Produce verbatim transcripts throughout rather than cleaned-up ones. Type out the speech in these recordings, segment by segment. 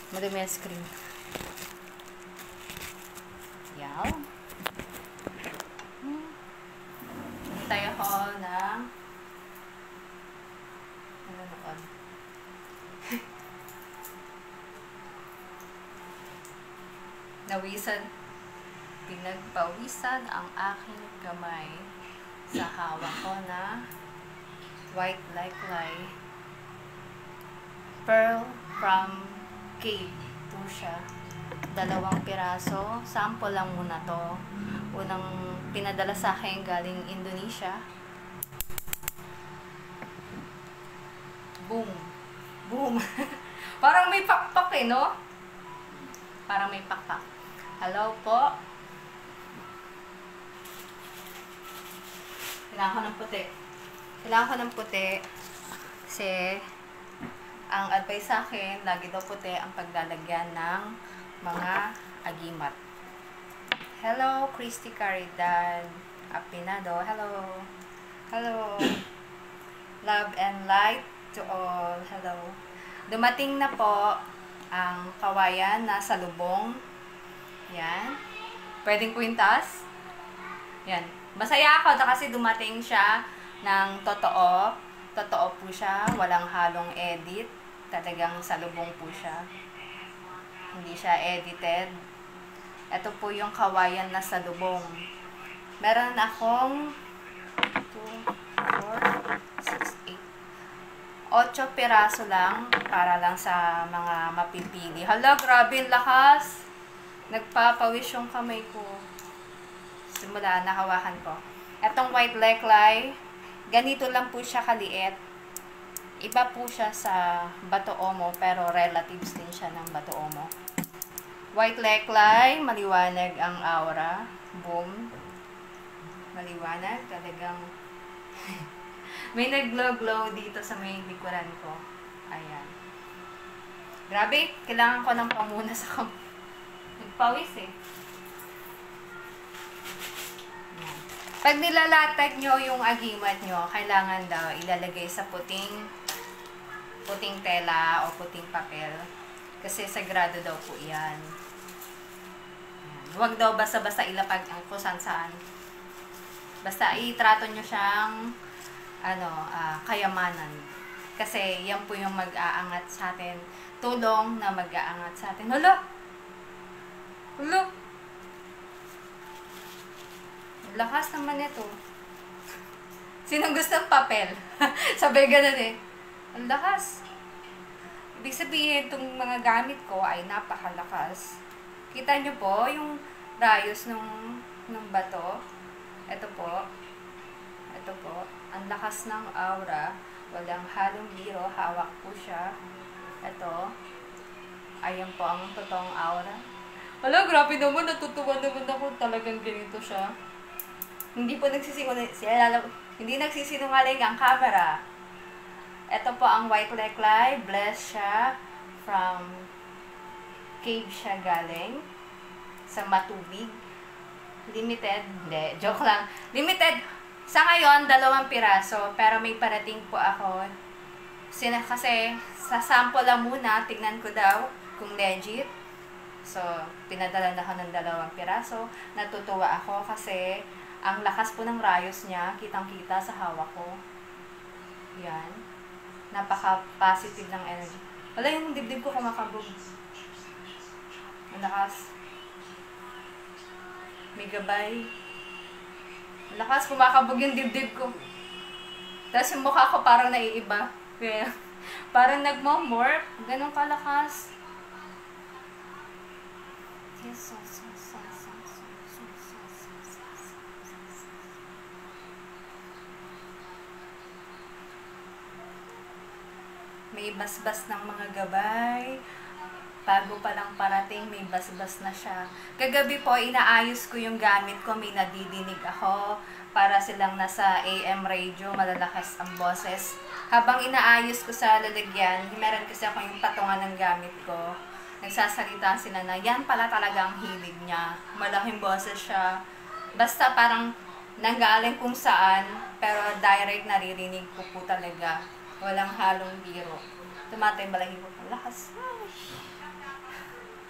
Madumi ang screen. Yaw. Hmm. Hintay ako ng ano noon. Nawisan. Pinagpawisan ang aking kamay sa hawak ko na white like lye pearl from Cave to siya. Dalawang piraso. Sample lang muna to. Unang pinadala sa akin galing Indonesia. Boom. Boom. Parang may pakpak eh, no? Parang may pakpak. Hello po. Kailangan ko ng puti. Kailangan ko ng puti. Kasi ang advice sa akin, lagi daw puti ang paglalagyan ng mga agimat. Hello, Christy Caridad Apinado. Hello. Hello. Love and light to all. Hello. Dumating na po ang kawayan na salubong. Yan. Pwedeng kwintas. Yan. Masaya ako kasi dumating siya ng totoo. Totoo po siya. Walang halong edit. Talagang salubong po siya. Hindi siya edited. Ito po yung kawayan na salubong. Meron akong two, four, six, eight. ocho piraso lang para lang sa mga mapipili. Hala, grabe yung lakas. Nagpapawis yung kamay ko. Simula, nakawakan ko. Etong white like lye, ganito lang po siya kaliit. Iba po siya sa Bato Omo, pero relatives din siya ng Bato Omo. White like lye, maliwanag ang aura. Boom. Maliwanag. Talagang may nag-glow-glow dito sa may likuran ko. Ayan. Grabe, kailangan ko ng pamuna sa kam... Nagpawis eh. Ayan. Pag nilalatag nyo yung agimat nyo, kailangan daw ilalagay sa puting puting tela o puting papel. Kasi sagrado daw po yan. Ayan. Huwag daw basta-basta ilapag ang kusan-saan. Basta itrato nyo siyang ano, uh, kayamanan. Kasi yan po yung mag-aangat sa atin. Tulong na mag-aangat sa atin. Hala! Hala! Lakas naman ito. Sinong gusto ng papel? Sabay ganun eh. Ang lakas. Ibig sabihin, itong mga gamit ko ay napakalakas. Kita nyo po yung rayos ng, ng bato. Ito po. Ito po. Ang lakas ng aura. Walang halong biro. Hawak po siya. Ito. Ayan po ang totoong aura. Wala, grabe naman. Natutuwa naman ako. Talagang ganito siya. Hindi po nagsisinungaling. Hindi nagsisinungaling ang camera. Ito po ang white like lye. Blessed siya. From Cave siya galing. Sa matubig. Limited. Hindi. Joke lang. Limited. Sa ngayon, dalawang piraso. Pero may parating po ako. Sina, kasi sa sample lang muna. Tignan ko daw kung legit. So, pinadala na ako ng dalawang piraso. Natutuwa ako kasi ang lakas po ng rayos niya. Kitang-kita sa hawak ko. Yan. Napaka-positive ng energy. Wala, yung dibdib ko kumakabog. Ang lakas. May gabay. Ang lakas, kumakabog yung dibdib ko. Tapos yung mukha ko parang naiiba. Kaya, parang nagmamorph. Ganun kalakas. Yes, so, so, so, so, so, so, so, so, so, so. May basbas ng mga gabay. Bago pa lang parating, may basbas na siya. Kagabi po, inaayos ko yung gamit ko. May nadidinig ako. Para silang nasa A M radio, malalakas ang boses. Habang inaayos ko sa lalagyan, meron kasi ako yung patungan ng gamit ko. Nagsasalita sila na, yan pala talaga ang hilig niya. Malaking boses siya. Basta parang nanggaling kung saan, pero direct naririnig ko po talaga. Walang halong biro. Tumatay balahi ko. Lakas.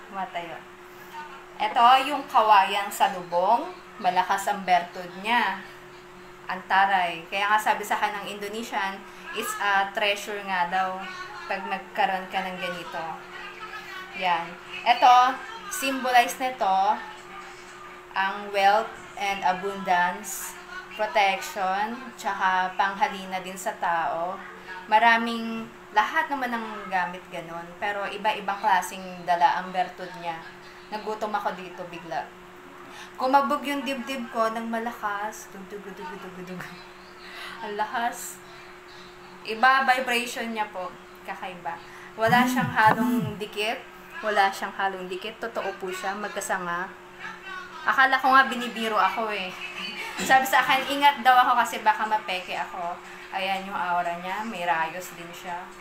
Matayo. Ito, yung kawayang salubong. Malakas ang bertud niya. Antaray. Kaya nga sabi sa akin ng Indonesian, it's a treasure nga daw pag magkaroon ka ng ganito. Yan. Ito, symbolize nito ang wealth and abundance, protection, tsaka panghalina din sa tao. Maraming, lahat naman ng gamit ganun. Pero iba-ibang klaseng dala ang bertud niya. Nagutom ako dito bigla. Kumabog yung dibdib ko ng malakas. Dug-dug-dug-dug-dug. Ang lakas. Iba vibration niya po. Kakaiba. Wala siyang halong dikit. Wala siyang halong dikit. Totoo po siya. Magkasanga. Akala ko nga binibiro ako eh. Sabi sa akin, ingat daw ako kasi baka mapeke ako. Ayan yung aura niya. May rayos din siya.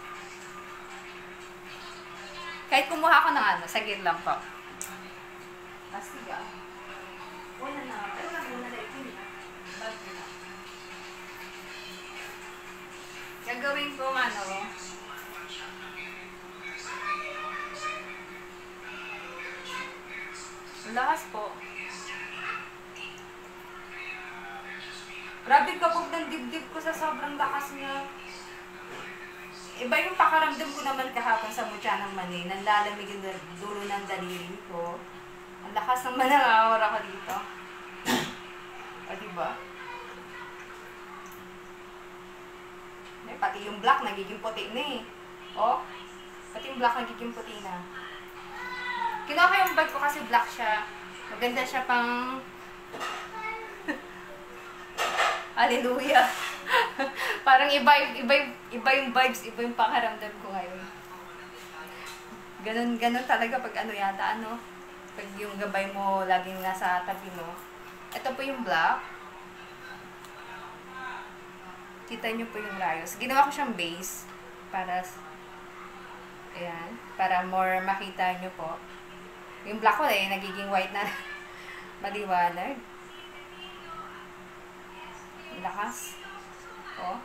Kahit kumuha ko ng ano, saglit lang po. Asiga. Una na. Pero lang muna na ito niya. Bago na. Gagawin ko ano. Lakas po. Grabe kabog ng dibdib ko sa sobrang lakas niya. Iba yung pakaramdam ko naman kahapon sa mutya ng mani. Nanlalamig yung dulo ng daliri ko. Ang lakas ng manangawara ko dito. O, diba? Eh, pati yung black nagiging puti na eh. O, pati yung black nagiging puti na. Kinuha ko yung bag ko kasi black siya. Maganda siya pang... Hallelujah. Parang iba, iba, iba yung vibes, iba yung pakaramdam ko ngayon. Ganun, ganun talaga pag ano yata, ano? Pag yung gabay mo laging nasa tabi mo. Ito po yung black. Kita nyo po yung rayos. Ginawa ko siyang base para, ayan, para more makita nyo po. Yung black ko eh, nagiging white na maliwanag. Lakas. Oh.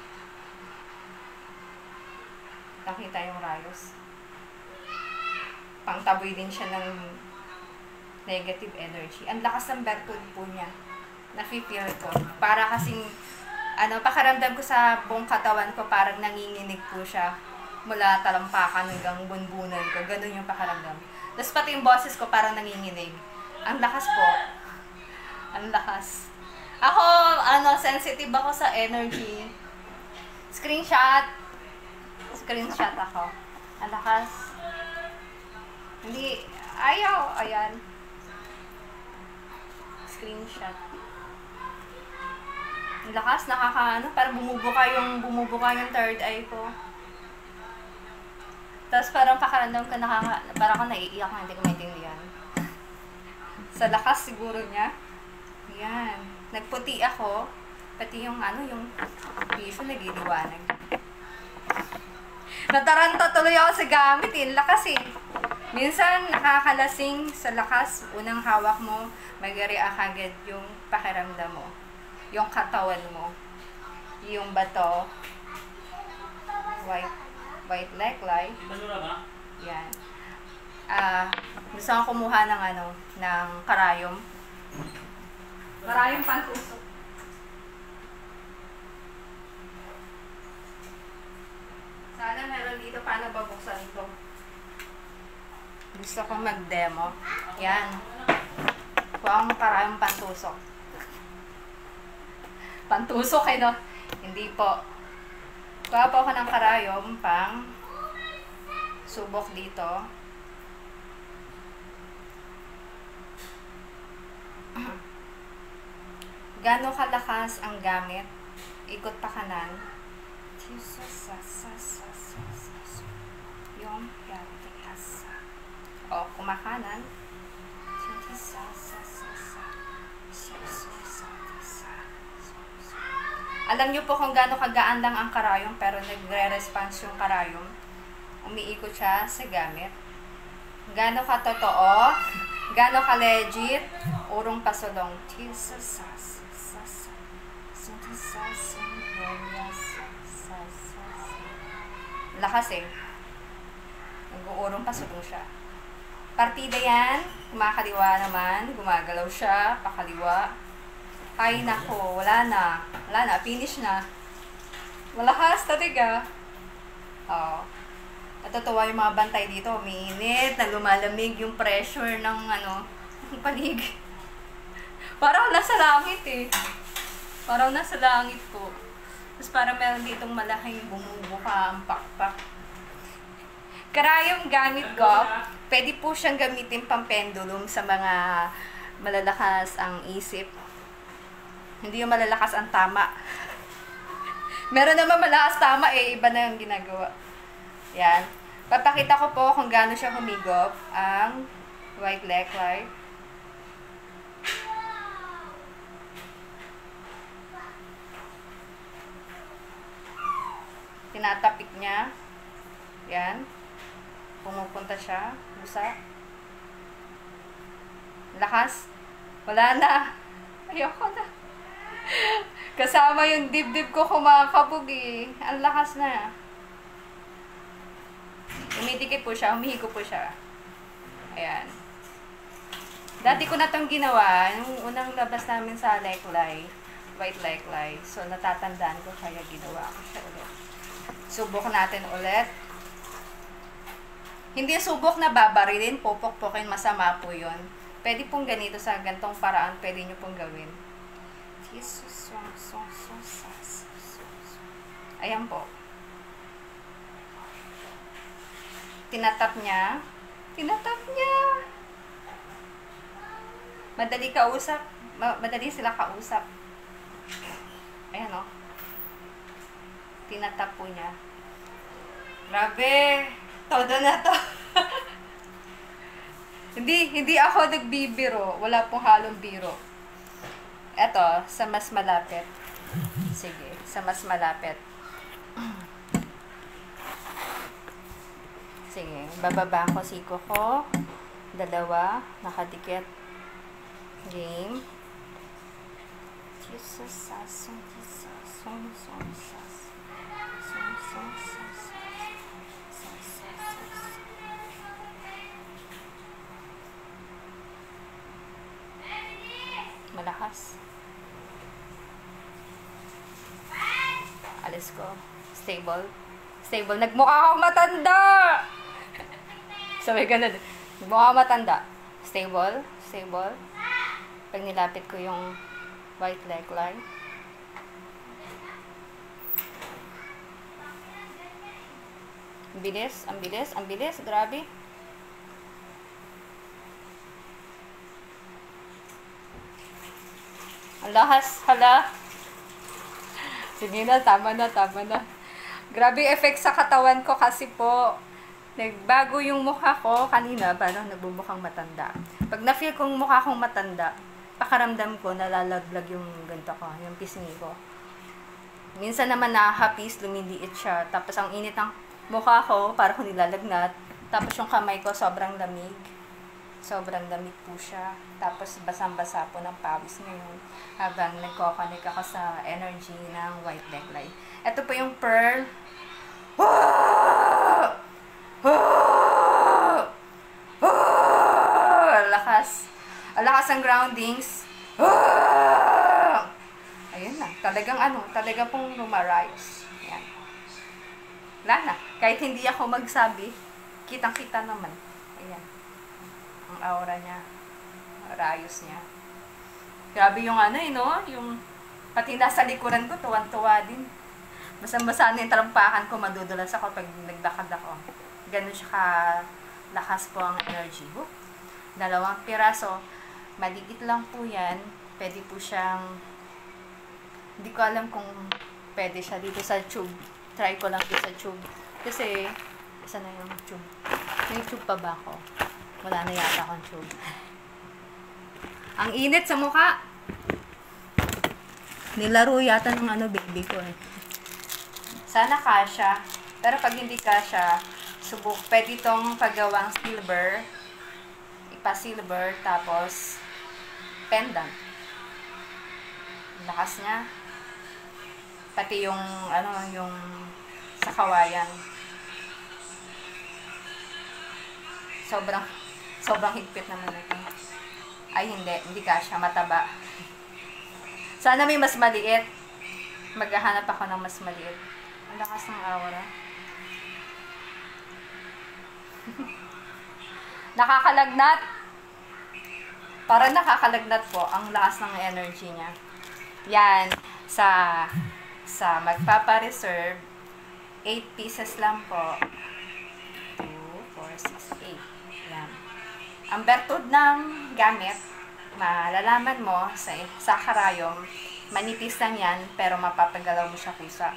Nakita yung rayos. Pangtaboy din siya ng negative energy. Ang lakas ng bertud po niya. Nafe-feel ko. Para kasing, ano, pakaramdam ko sa buong katawan ko, parang nanginginig po siya. Mula talampakan hanggang bunbunan ko. Ganun yung pakaramdam. Tapos pati yung boses ko parang nanginginig. Ang lakas po. Ang lakas. Ako, ano, sensitive ako sa energy. Screenshot. Screenshot ako. Ang lakas. Hindi, ayaw. Ayan. Screenshot. Ang lakas, nakakaano. Parang bumubuka yung, bumubuka yung third eye ko. Tapos parang pakaramdam ko nakaka, parang ako naiiyak na, hindi ko maintindihan. Sa lakas siguro niya. Ayan. Nagputi ako, pati yung ano, yung piso nagiliwanag. Nataranta tuloy ako sa gamit eh, lakas eh. Minsan nakakalasing sa lakas, unang hawak mo, mag-react agad yung pakiramdam mo. Yung katawan mo. Yung bato. White, white necklace. Yan. Ah, uh, gusto ko kumuha ng ano, ng karayom. Maraming pantusok. Sana meron dito paano babuksan ito. Gusto kong mag-demo. Yan. Kuha akong maraming pantusok. Pantusok eh no? Hindi po. Kuha po ako ng karayom pang subok dito. Gano'ng kalakas ang gamit? Ikot pa kanan. Yung o, kumakanan. Alam niyo po kung gaano kagaan lang ang karayom pero nagre-response yung karayom. Umiikot siya sa gamit. Gaano ka totoo? Gaano ka legit? Urong pasulong. Lakas eh. Nag-uurong pasulong siya. Partida yan. Kumakaliwa naman. Gumagalaw siya. Pakaliwa. Ay, nako. Wala na. Wala na. Finish na. Malakas talaga. Oo. Natutuwa yung mga bantay dito. Umiinit. Na lumalamig yung pressure ng ano, ng paligid. Parang nasa langit eh. Parang nasa langit po. Tapos parang meron ditong malaking bumubuka ang pakpak. Karayong gamit ko, pwede po siyang gamitin pang pendulum sa mga malalakas ang isip. Hindi yung malalakas ang tama. Meron naman malakas tama eh, iba na yung ginagawa. Yan. Papakita ko po kung gaano siya humigop ang white neckline. Tinatapik niya. Yan. Pumupunta siya. Busa. Lakas. Wala na. Ayoko na. Kasama yung dibdib ko kumakabog eh. Ang lakas na. Umidikit po siya. Umihiko po siya. Ayan. Dati ko na itong ginawa. Yung unang labas namin sa Leklay. White Leklay. So, natatandaan ko kaya ginawa ko siya ulit. Subok natin ulit. Hindi subok na babarilin, pupok-pokin, masama po yun. Pwede pong ganito sa gantong paraan, pwede nyo pong gawin. Ayan po. Tinatap niya. Tinatap niya. Madali kausap. Madali sila kausap. Ayan o. Tinatap po niya. Grabe. Todo na to. Hindi, hindi ako nagbibiro. Wala pong halong biro. Eto, sa mas malapit. Sige, sa mas malapit. Sige, bababa ko siko ko. Dalawa, nakadikit. Game. Jesus, sasong, Jesus, song, song, sas. Song, song, sas. Malakas. Alis ko. Stable. Stable. Nagmukha akong matanda! Sabi ganun. Nagmukha akong matanda. Stable. Stable. Pag nilapit ko yung white neckline. Ang bilis. Ang bilis. Ang bilis. Grabe. Ang lahas, hala. Sige na, tama na, tama na. Grabe effect sa katawan ko kasi po, nagbago yung mukha ko kanina, parang nagbumukhang matanda. Pag na-feel kong mukha kong matanda, pakaramdam ko, nalalaglag yung ganito ko, yung pisngi ko. Minsan naman nakahapis, lumiliit siya. Tapos ang init ng mukha ko, parang ko nilalagnat. Tapos yung kamay ko, sobrang lamig. Sobrang lamig po siya. Tapos basang-basa po ng pawis ngayon habang nagko-connect ako sa energy ng white neckline. Ito po yung pearl. Lakas. Lakas ang groundings. Ayun na. Talagang ano, talagang pong lumarayos. Ayan. Wala na. Kahit hindi ako magsabi, kitang-kita naman. Ayan. Ang aura niya. Rayos niya. Grabe yung ano eh, no? Yung pati nasa likuran ko, tuwan-tuwa din. Basang-basa na yung talampakan ko, madudulas ako pag naglakad ako. Ganun siya ka-lakas po ang energy. Whoop. Dalawang piraso. Maliit lang po yan. Pwede po siyang, hindi ko alam kung pwede siya dito sa tube. Try ko lang dito sa tube. Kasi, isa na yung tube. May tube pa ba ako? Wala na yata akong tube. Ang init sa mukha. Nilaro yata ng ano, baby ko eh. Sana kasha. Pero pag hindi kasha, subok. Pwede itong paggawang silver. Ipa-silver. Tapos, pendant. Lakas niya. Pati yung, ano, yung sa kawayan. Sobrang, Sobrang higpit naman ito. Ay, hindi. Hindi kasya. Mataba. Sana may mas maliit. Maghahanap ako ng mas maliit. Ang lakas ng aura. Nakakalagnat. Para nakakalagnat po. Ang lakas ng energy niya. Yan. Sa, sa magpapa-reserve, eight pieces lang po. two, four, six, eight. Yan. Ang bertud ng gamit, malalaman mo sa, sa karayom, manipis lang yan, pero mapapagalaw mo siya kusa.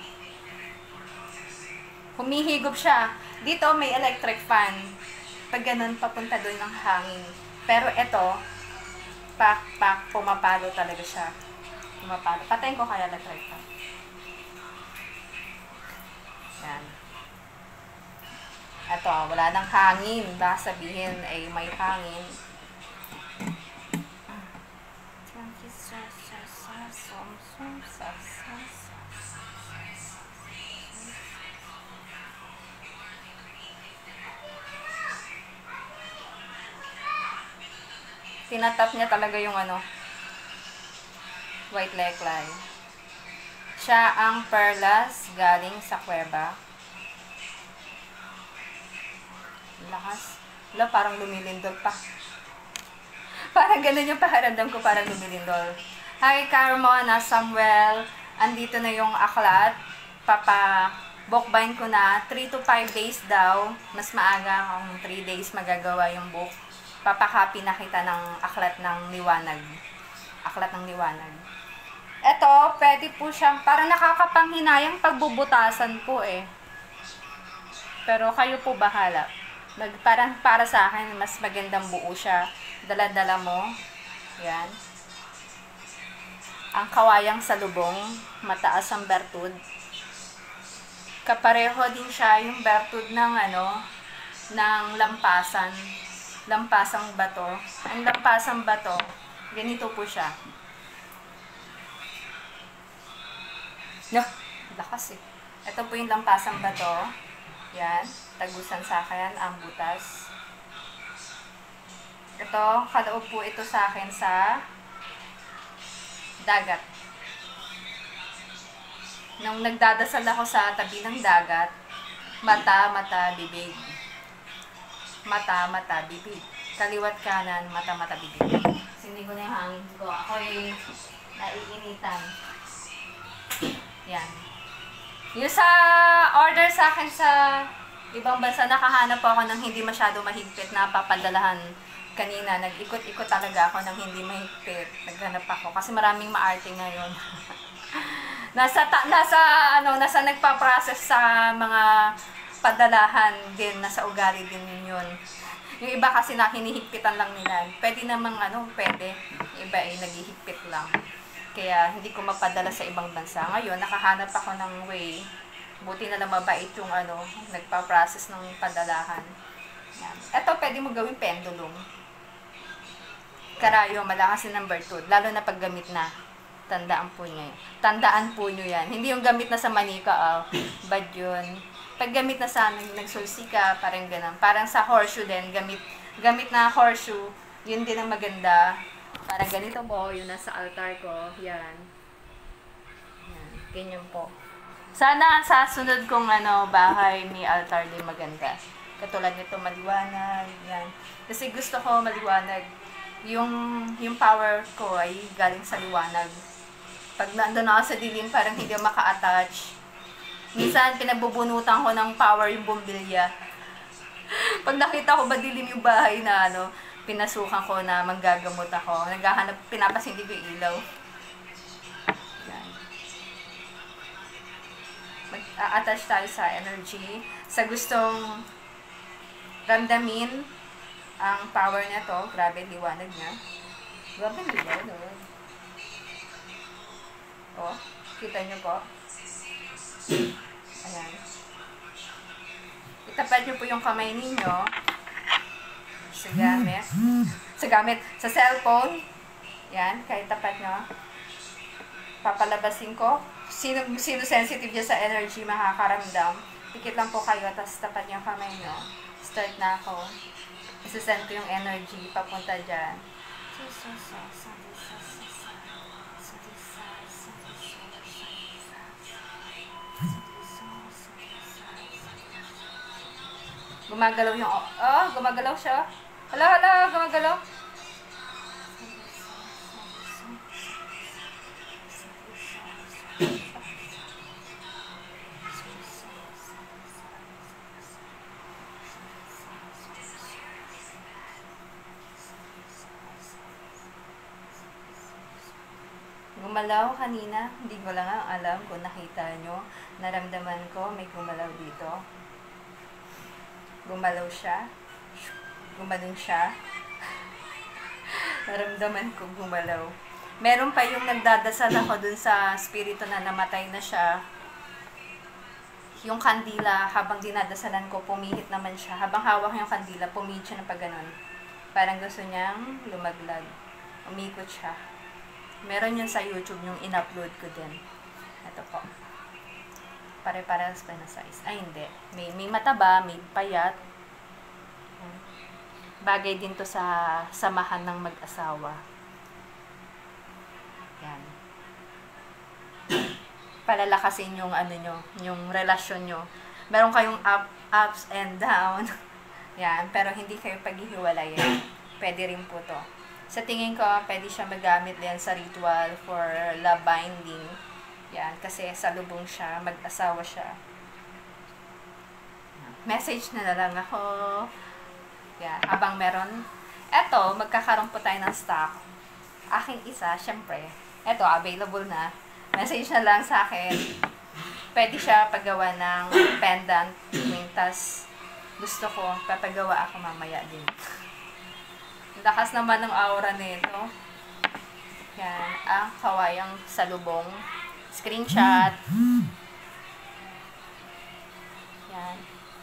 Humihigop siya. Dito may electric fan. Pag ganun, papunta doon ng hangin. Pero ito, pak, pak, pumapalo talaga siya. Pumapalo. Patayin ko kaya electric fan. Yan. Ito, wala nang hangin. Baka sabihin ay may hangin. Tinatap niya talaga yung ano, white necklace. Siya ang perlas galing sa kuweba. Lakas. Wala, parang lumilindol pa. Parang ganun yung pakiramdam ko, parang lumilindol. Hi, Carmona, Samuel. Andito na yung aklat. Papa, bookbind ko na. three to five days daw. Mas maaga kung three days magagawa yung book. Papakapi na kita ng aklat ng liwanag. Aklat ng liwanag. Ito, pwede po siyang, parang nakakapanghinayang pagbubutasan po eh. Pero kayo po bahala. Mag, parang para sa akin, mas magandang buo siya. Dala-dala mo. Yan. Ang kawayang salubong, mataas ang bertud. Kapareho din siya yung bertud ng ano, ng lampasan. Lampasang bato. Ang lampasang bato, ganito po siya. No, lakas eh. Ito po yung lampasang bato. Yan, tagusan sa akin ang butas. Ito, kaloob po ito sa akin sa dagat. Nung nagdadasal ako sa tabi ng dagat, mata, mata, bibig. Mata, mata, bibig. Kaliwat kanan, mata, mata, bibig. Hindi ko na yung hangin ko. Ako'y naiinitan. Yan. Yung sa order sa akin sa ibang bansa, nakahanap ako ng hindi masyado mahigpit na papadalahan. Kanina, nag-ikot-ikot talaga ako ng hindi mahigpit. Naghanap ako. Kasi maraming maarte ngayon. nasa, ta nasa, ano, nasa nagpa-process sa mga padalahan din, nasa ugali din yun. Yung iba kasi na hinihigpitan lang nila. Pwede namang ano, pwede. Yung iba ay naghihigpit lang. Kaya hindi ko mapadala sa ibang bansa. Ngayon, nakahanap ako ng way. Buti na lang mabait yung ano, nagpa-process ng padalahan. Yan. Ito, pwede mo gawing pendulum. Karayo, malakas yung number two. Lalo na paggamit na. Tandaan po nyo. Tandaan po nyo yan. Hindi yung gamit na sa manika, oh. Bad yun. Pag gamit na sa nagsulsi ka, parang ganun. Parang sa horseshoe din, gamit, gamit na horseshoe, yun din ang maganda. Parang ganito po, yun nasa altar ko. Yan. Yan. Ganyan po. Sana sa sunod kong ano, bahay may altar din maganda. Katulad nito, maliwanag. Yan. Kasi gusto ko maliwanag. Yung, yung power ko ay galing sa liwanag. Pag nandun ako sa dilim, parang hindi ako maka-attach. Minsan, pinagbubunutan ko ng power yung bumbilya. Pag nakita ko madilim yung bahay na ano, pinasukan ko na manggagamot ako. Naghahanap, pinapasindi ko yung ilaw. Yan. Mag-a-attach tayo sa energy. Sa gustong ramdamin ang power niya to. Grabe, liwanag niya. Grabe, liwanag. O, kita niyo po. Ayan. Itapat niyo po yung kamay ninyo sa gamit. Sa gamit. Sa cellphone. Yan. Kahit tapat nyo. Papalabasin ko. Sino, sino sensitive dyan sa energy makakaramdam. Pikit lang po kayo. Tapos tapat niyo yung kamay nyo. Start na ako. Isasend ko yung energy papunta dyan. Gumagalaw yung... Oh, gumagalaw siya. Hala, hala, gumagalaw. Gumalaw kanina, hindi ko lang alam kung nakita nyo. Naramdaman ko, may gumalaw dito. Gumalaw siya. Gumalong siya. Naramdaman ko gumalaw. Meron pa yung nagdadasal ako dun sa spirito na namatay na siya. Yung kandila, habang dinadasalan ko, pumihit naman siya. Habang hawak yung kandila, pumihit siya ng pag ganun. Parang gusto niyang lumaglag. Umikot siya. Meron yun sa YouTube, yung in-upload ko din. Ito po. Pare-parehas pa na size. Ay, hindi. May, may mataba, may payat. Bagay din to sa samahan ng mag-asawa. Yan. Palalakasin yung ano nyo, yung relasyon nyo. Meron kayong up, ups and down. Yan. Pero hindi kayo paghihiwalayan. Pwede rin po to. Sa tingin ko, pwede siya magamit din sa ritual for love binding. Yan, kasi sa lubong siya, mag-asawa siya. Message na na lang ako. Yan, habang meron. Eto, magkakaroon po tayo ng stock. Aking isa, syempre. Eto, available na. Message na lang sa akin. Pwede siya paggawa ng pendant. Tas, gusto ko, papagawa ako mamaya din. Lakas naman ng aura nito. Yan, ang kawayang salubong. Screenshot. Yan.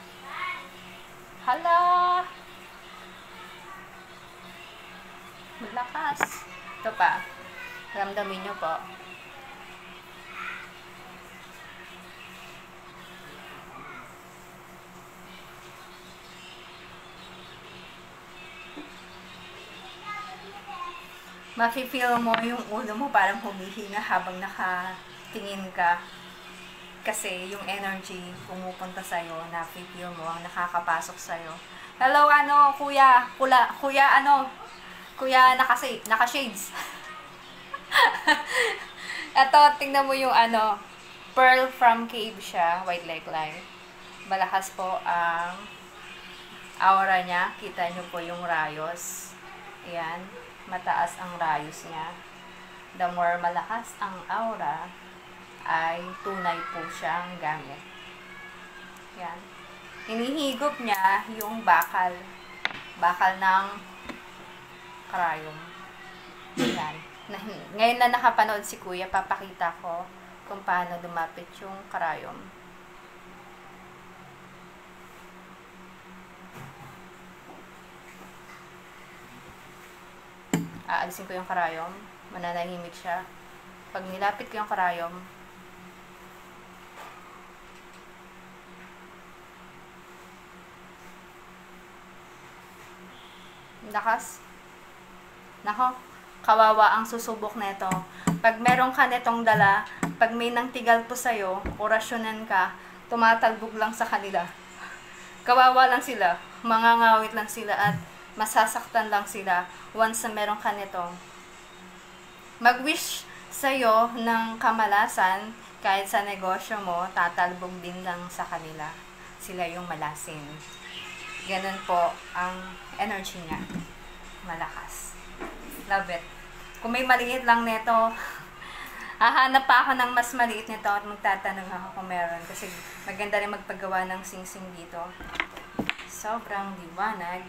Hala! Malakas. Ito pa. Ramdamin nyo po. Mafe-feel mo yung ulo mo parang humihinga habang nakatingin ka. Kasi yung energy pumupunta sa'yo, nafe-feel mo, nakakapasok sa'yo. Hello, ano, kuya, kula, kuya, ano, kuya, nakasi, naka-shades. Ito, tingnan mo yung ano, Pearl from Cave siya, white like light. Malakas po ang aura niya. Kita nyo po yung rayos. Ayan. Mataas ang rayos niya. The more malakas ang aura, ay tunay po siyang gamit. Yan. Hinihigop niya yung bakal. Bakal ng karayom. Yan. Ngayon na nakapanood si Kuya, papakita ko kung paano lumapit yung karayom. Aalisin ko yung karayom. Mananahimik siya. Pag nilapit ko yung karayom, lakas. Nako, kawawa ang susubok nito. Pag meron ka netong dala, pag may nangtigal po sa'yo, orasyonan ka, tumatalbog lang sa kanila. Kawawa lang sila. Mangangawit lang sila at masasaktan lang sila once na meron ka nito. Mag-wish sa'yo ng kamalasan kahit sa negosyo mo, tatalbog din lang sa kanila. Sila yung malasin. Ganun po ang energy niya. Malakas. Love it. Kung may maliit lang nito, hahanap pa ako ng mas maliit nito at magtatanong ako kung meron. Kasi maganda rin magpagawa ng sing-sing dito. Sobrang liwanag.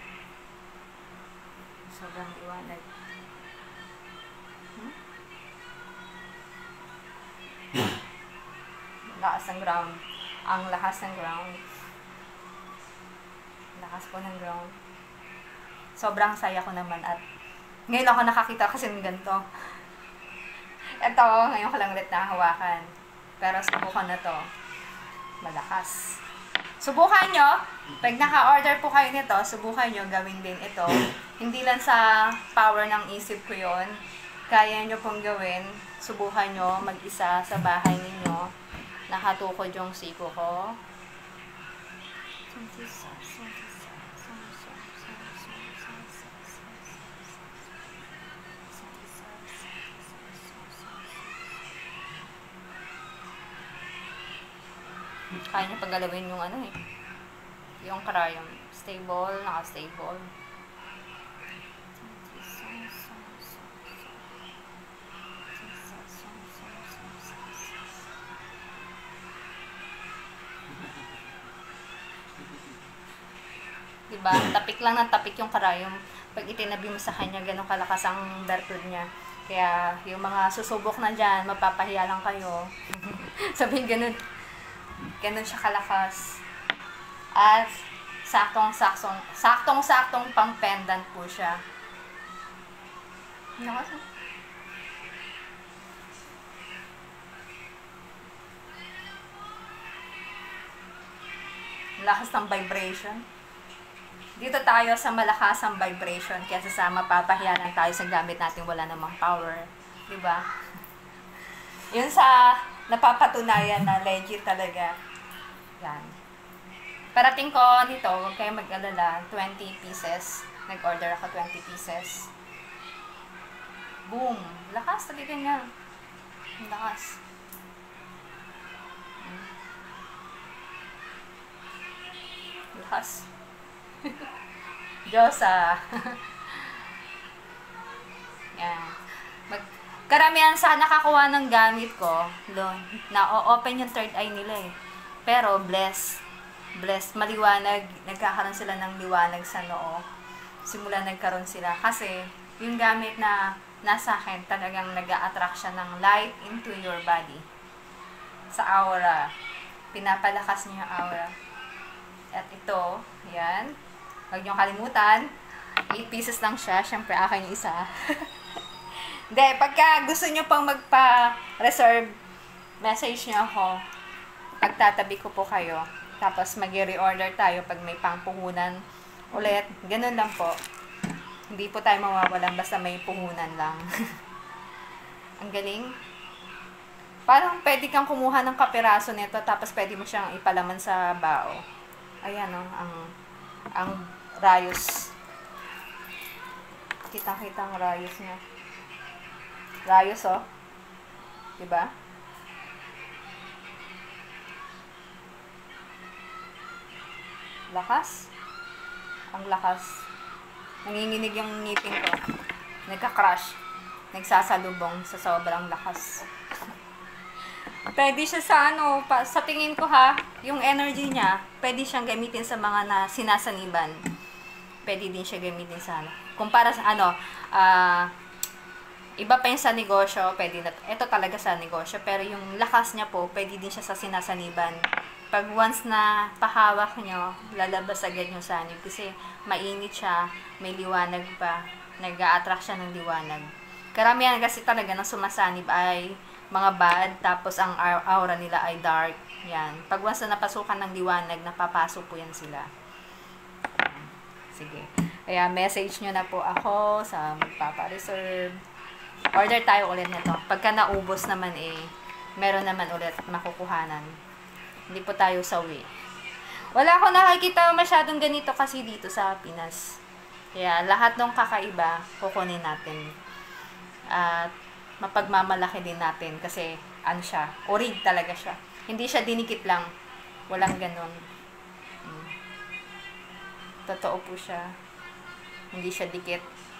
Sobrang liwanag. Hmm? Lakas ng ground. Ang lakas ng ground. Lakas po ng ground. Sobrang saya ko naman at ngayon ako nakakita kasi ng ganito. Ito, ngayon ko lang ulit nahawakan. Pero subukan na to. Malakas. Subukan nyo. Pag naka-order po kayo nito, subukan nyo gawin din ito. Hindi lang sa power ng isip ko yon. Kaya nyo pong gawin. Subukan nyo mag-isa sa bahay ninyo. Nakatukod yung siko ko. Kaya niya paggalawin yung ano eh. Yung karayom. Stable, naka-stable. Diba? Tapik lang ng tapik yung karayom. Pag itinabi mo sa kanya, ganun kalakas ang dartod niya. Kaya yung mga susubok na dyan, mapapahiya lang kayo. Sabihin ganun. Ganun siya kalakas. At saktong-saktong, saktong-saktong pang pendant po siya. Lakas. Lakas ng vibration. Dito tayo sa malakasang vibration kaysa sa mapapahiya lang tayo sa gamit natin wala namang power. Diba? Yun sa napapatunayan na legit talaga. Yan. Parating ko nito, huwag kayo mag-alala, twenty pieces. Nag-order ako twenty pieces. Boom! Lakas talaga niya. Lakas. Lakas. Diyosa. Yan. Mag Karamihan sa nakakuha ng gamit ko, na-open yung third eye nila eh. Pero bless. Bless. Maliwanag. Nagkakaroon sila ng liwanag sa noo. Simula nagkaroon sila. Kasi yung gamit na nasa akin, talagang nag-a-attract siya ng light into your body. Sa aura. Pinapalakas niya yung aura. At ito, yan. Huwag niyong kalimutan. eight pieces lang siya. Siyempre, akin yung isa. Hindi, pagka gusto niyo pang magpa-reserve, message niyo ako. Pagtatabi ko po kayo. Tapos, mag-reorder tayo pag may pangpuhunan ulit. Ganun lang po. Hindi po tayo mawawalan basta may puhunan lang. Ang galing. Parang pwede kang kumuha ng kapiraso nito tapos pwede mo siyang ipalaman sa bao. Ayan o, oh, ang ang rayos. Kitang-kita ang rayos niya. Rayos oh. Diba? Lakas. Ang lakas. Nanginginig yung ngipin ko. Nagka-crush. Nagsasalubong sa sobrang lakas. Pwede siya sa ano, pa, sa tingin ko ha, yung energy niya, pwede siyang gamitin sa mga na sinasaniban. Pwede din siya gamitin sa ano. Kumpara sa ano, ah, uh, iba pa yung sa negosyo, pwede na, ito talaga sa negosyo, pero yung lakas niya po, pwede din siya sa sinasaniban. Pag once na pahawak nyo, lalabas agad yung sanib kasi mainit siya, may liwanag pa, nag-a-attract siya ng liwanag. Karamihan kasi talaga ng sumasanib ay mga bad, tapos ang aura nila ay dark. Yan. Pag once na napasukan ng liwanag, napapasok po yan sila. Sige. Kaya message nyo na po ako sa magpapa-reserve. Order tayo ulit nito. Pagka naubos naman eh, meron naman ulit makukuhanan. Hindi po tayo sawi. Wala akong nakikita masyadong ganito kasi dito sa Pinas. Kaya lahat ng kakaiba, kukunin natin. At mapagmamalaki din natin kasi ano siya, orig talaga siya. Hindi siya dinikit lang. Walang ganun. Hmm. Totoo po siya. Hindi siya dikit.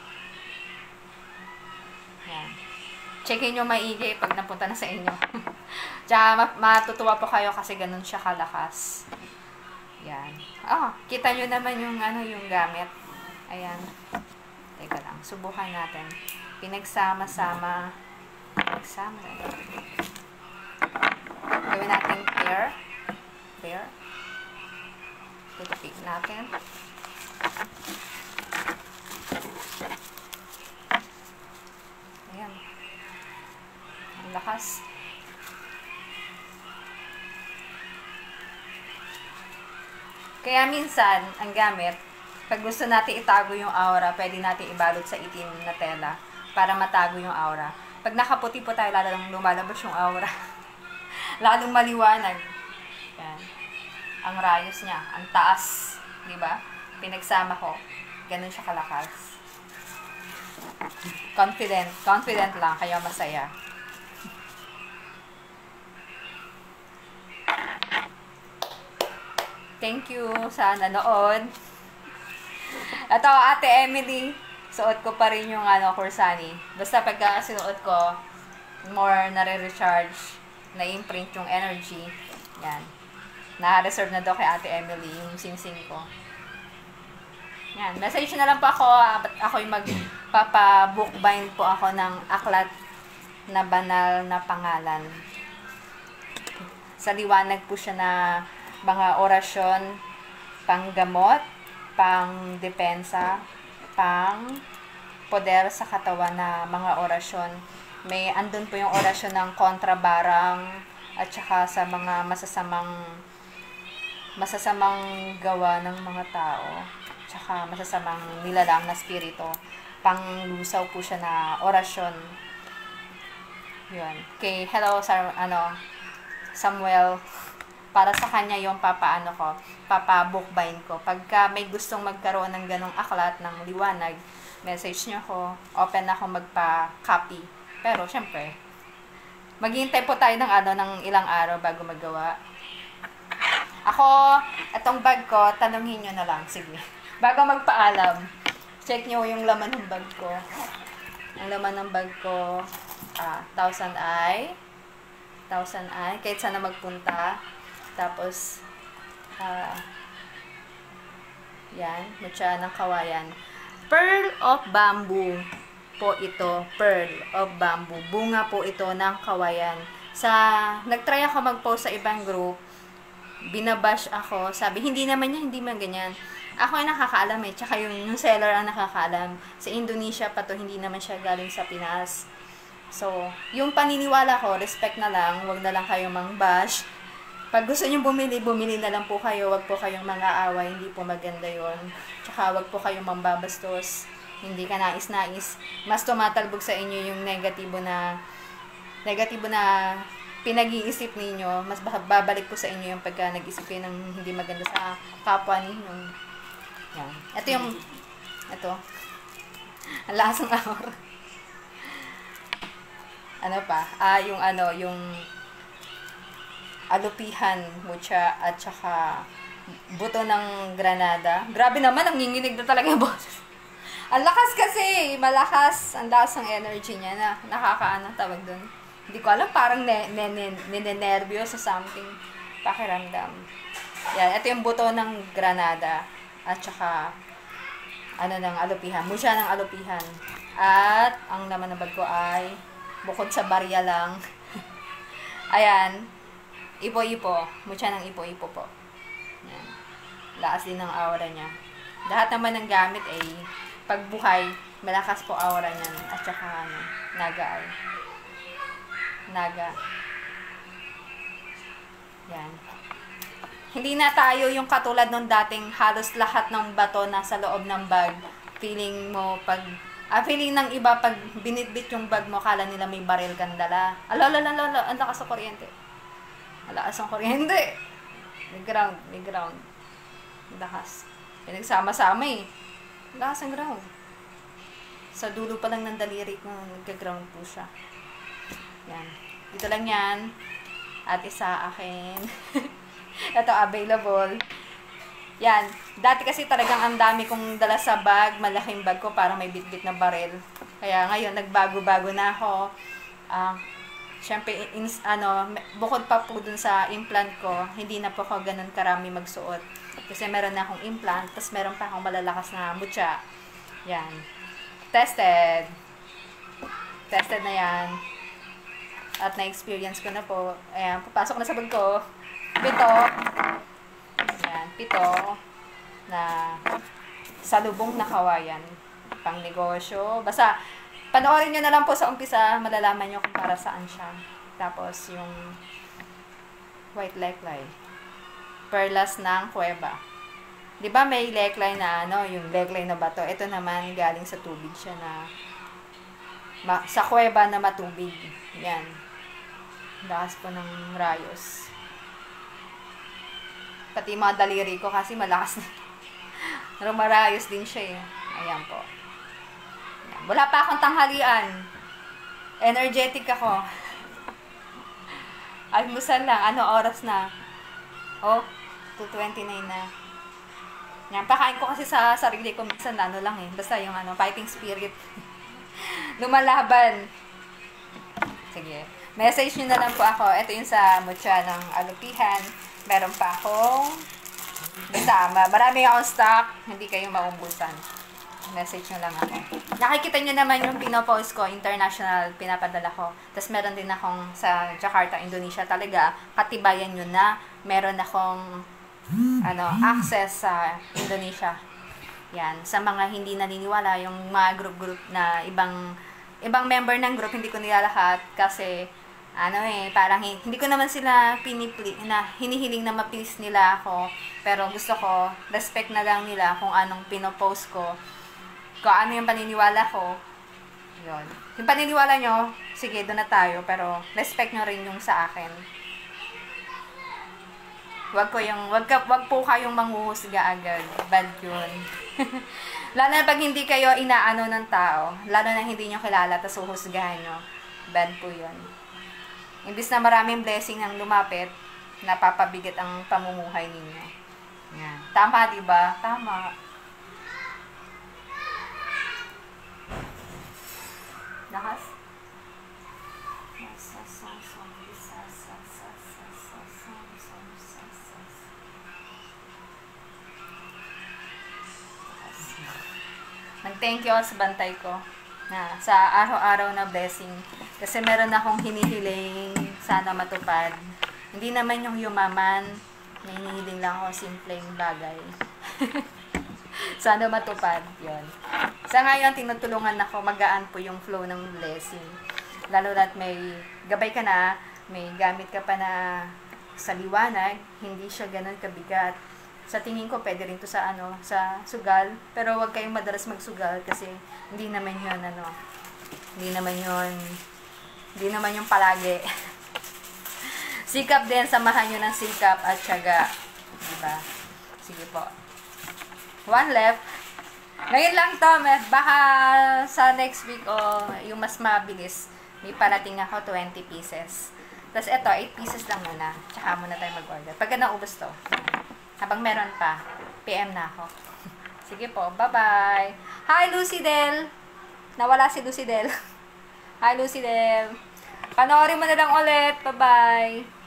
Yan. Checkin nyo maigi pag napunta na sa inyo. Tsaka matutuwa po kayo kasi ganun siya kalakas. Yan. Oh, kita nyo naman yung ano yung gamit. Ayan. Teka lang. Subukan natin. Pinagsama-sama. Pinagsama. Gawin natin pair. Pair. Tutupik natin. Ayan. Ang lakas. Kaya minsan, ang gamit, pag gusto natin itago yung aura, pwede natin ibalot sa itim na tela para matago yung aura. Pag nakaputi po tayo, lalo lang lumalabas yung aura. Lalong maliwanag. Yan. Ang rayos niya, ang taas. Diba? Pinagsama ko. Ganun siya kalakas. Confident. Confident lang, kaya masaya. Thank you sa nanood. Ito, Ate Emily. Suot ko pa rin yung ano, Corsani. Basta pagka sinuot ko, more nare-recharge, na-imprint yung energy. Yan. Na-reserve na daw kay Ate Emily yung sing-sing ko. Yan. Message na lang po ako. Ako yung magpapa-bookbind po ako ng aklat na banal na pangalan. Sa liwanag po siya na mga orasyon, panggamot, pang depensa, pang poder sa katawan na mga orasyon. May andun po yung orasyon ng kontrabarang at saka sa mga masasamang masasamang gawa ng mga tao, tsaka masasamang nilalang na spirito. Panglusaw po siya na orasyon. Yun. Okay, hello sir, ano, Samuel. Para sa kanya yung papaano ko, papa-bookbind ko. Pagka may gustong magkaroon ng ganong aklat ng liwanag, message niyo ko, open ako magpa-copy. Pero, syempre, maghihintay po tayo ng ano, ng ilang araw bago magawa. Ako, itong bag ko, tanungin nyo na lang, sige. Bago magpaalam, check nyo yung laman ng bag ko. Ang laman ng bag ko, ah, thousand eye, thousand eye, kahit sana magpunta. Tapos, uh, yan, mutya ng kawayan. Pearl of bamboo po ito. Pearl of bamboo. Bunga po ito ng kawayan. Sa, nagtry ako mag-post sa ibang group, binabash ako. Sabi, hindi naman yan, hindi man ganyan. Ako ay nakakaalam eh. Tsaka yung, yung seller ang nakakaalam. Sa Indonesia pa to, hindi naman siya galing sa Pinas. So, yung paniniwala ko, respect na lang. Huwag na lang kayong mang-bash. Pag gusto nyo bumili, bumili na lang po kayo. Huwag po kayong mga away. Hindi po maganda yon. Tsaka huwag po kayong mambabastos. Hindi ka nais-nais. Mas tumatalbog sa inyo yung negatibo na negatibo na pinag-iisip ninyo. Mas babalik po sa inyo yung pagka nag-isip kayo ng hindi maganda sa kapwa ninyo. Yan. Ito yung ito. Ang lasang aura. Ano pa? Ah, yung ano, yung alupihan, mutya, at saka buto ng granada. Grabe naman, ang nginginig na talaga yung boses. Ang lakas kasi, malakas, ang lakas ng energy niya na nakakaano tawag doon. Hindi ko alam, parang ninenervyos sa something pakiramdam. Yan, ito yung buto ng granada at saka ano ng alupihan, mutya ng alupihan. At ang naman ng bag ko ay bukod sa barya lang. Ayan. Ipo-ipo. Mutya ng ipo-ipo po. Yan. Lakas din ng aura niya. Lahat naman ng gamit ay pagbuhay, malakas po aura niyan. At saka ano, naga ay. Naga. Yan. Hindi na tayo yung katulad nung dating halos lahat ng bato nasa loob ng bag. Feeling mo pag Ah, feeling ng iba pag binitbit yung bag mo, kala nila may baril kang dala. Alala, alala, alala, ang lakas ng kuryente. Malakas ang kuryente. May ground, may ground. Lakas. Pinagsama-sama eh. Lakas ang ground. Sa dulo pa lang ng daliri ko, nagka-ground po siya. Yan. Dito lang yan. At isa akin. Ito available. Yan. Dati kasi talagang ang dami kong dala sa bag. Malaking bag ko para may bitbit na baril. Kaya ngayon, nagbago-bago na ako. Ah... Uh, Siyempre, in, ano, bukod pa po dun sa implant ko, hindi na po ako ganun karami magsuot. Kasi meron na akong implant, tapos meron pa akong malalakas na mutya. Yan. Tested. Tested na yan. At na-experience ko na po. Ayan, papasok na sa bag ko. Pito. Ayan, pito. Na salubong na kawayan. Pang negosyo. Basta, panoorin nyo na lang po sa umpisa, malalaman nyo kung para saan siya. Tapos, yung white lifeline. Perlas ng Cueva. Di ba may neckline na ano, yung neckline na bato. Ito naman galing sa tubig siya na ma, sa kuweba na matubig. Yan. Lakas po ng rayos. Pati mga daliri ko kasi malakas na. Pero marayos din siya eh. Ayan po. Ayan. Wala pa akong tanghalian. Energetic ako. Almusal lang. Ano oras na? Oh, two twenty-nine na. Yan. Pakain ko kasi sa sarili ko. Minsan ano lang eh. Basta yung ano, fighting spirit. Lumalaban. Sige. Message nyo na lang po ako. Ito yung sa Mucha ng Alupihan. Meron pa akong basta, marami akong stock. Hindi kayo maumbusan. Message nyo lang ako. Nakikita nyo naman yung pinopost ko, international, pinapadala ko. Tapos meron din akong sa Jakarta, Indonesia. Talaga, katibayan nyo na meron akong ano, access sa Indonesia. Yan. Sa mga hindi naniniwala, yung mga group-group na ibang ibang member ng group, hindi ko nila lahat kasi ano eh, parang hindi ko naman sila pinipli, na hinihiling na ma-please nila ako. Pero gusto ko, respect na lang nila kung anong pinopost ko. Kung ano yung paniniwala ko. Yun. Yung paniniwala nyo, sige, doon na tayo. Pero respect nyo rin yung sa akin. Wag ko yung, wag, ka, wag po kayong manghuhusga agad. Bad yun. Lalo na pag hindi kayo inaano ng tao. Lalo na hindi nyo kilala, tapos uhusgahan nyo. Bad po yun. Imbis na maraming blessing ang lumapit, napapabigat ang pamumuhay ninyo. Yan. Tama, di ba? Tama. Lakas? Nag-thank you ako sa bantay ko na sa araw-araw na blessing. Kasi meron akong hinihiling, sana matupad. Hindi naman yung yumaman, may hinihiling lang ako simpleng bagay. Sana matupad, yon. Sa ngayon, tinutulungan ako, magaan po yung flow ng blessing. Lalo na't may gabay ka na, may gamit ka pa na sa liwanag, hindi siya ganun kabigat. Sa tingin ko, pwede rin to sa ano, sa sugal. Pero huwag kayong madalas magsugal kasi hindi naman yun, ano, hindi naman yun, hindi naman yung palagi. Sikap din, samahan nyo ng sikap at tiyaga. Diba? Sige po. One left. Ngayon lang to, baka sa next week o oh, yung mas mabilis, may parating ako twenty pieces. Tapos ito, eight pieces lang muna. Tsaka muna tayo mag-order. Pagka naubos to, habang meron pa, P M na ako. Sige po, bye-bye. Hi, Lucy Del! Nawala si Lucy Del. Hi, Lucy Del. Panoorin mo na lang ulit. Bye-bye.